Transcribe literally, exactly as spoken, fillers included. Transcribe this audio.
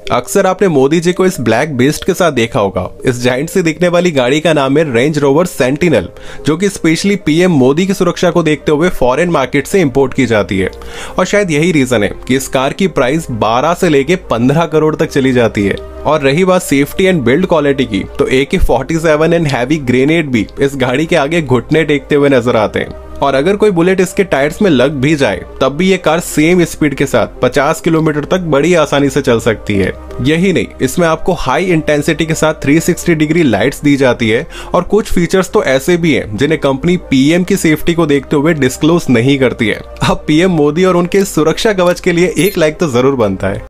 अक्सर आपने मोदी जी को इस ब्लैक बीस्ट के साथ देखा होगा। इस जायंट से दिखने वाली गाड़ी का नाम है रेंज रोवर सेंटिनल, जो कि स्पेशली पीएम मोदी की सुरक्षा को देखते हुए फॉरेन मार्केट से इंपोर्ट की जाती है। और शायद यही रीजन है कि इस कार की प्राइस बारह से लेके पंद्रह करोड़ तक चली जाती है। और रही बात सेफ्टी एंड बिल्ड क्वालिटी की, तो A K forty seven and heavy grenade भी इस गाड़ी के आगे घुटने टेकते हुए नजर आते हैं। और अगर कोई बुलेट इसके टायर्स में लग भी जाए तब भी ये कार सेम स्पीड के साथ पचास किलोमीटर तक बड़ी आसानी से चल सकती है। यही नहीं, इसमें आपको हाई इंटेंसिटी के साथ तीन सौ साठ डिग्री लाइट्स दी जाती है। और कुछ फीचर्स तो ऐसे भी हैं जिन्हें कंपनी पीएम की सेफ्टी को देखते हुए डिस्क्लोज नहीं करती है। अब पीएम मोदी और उनके सुरक्षा कवच के लिए एक लाइक तो जरूर बनता है।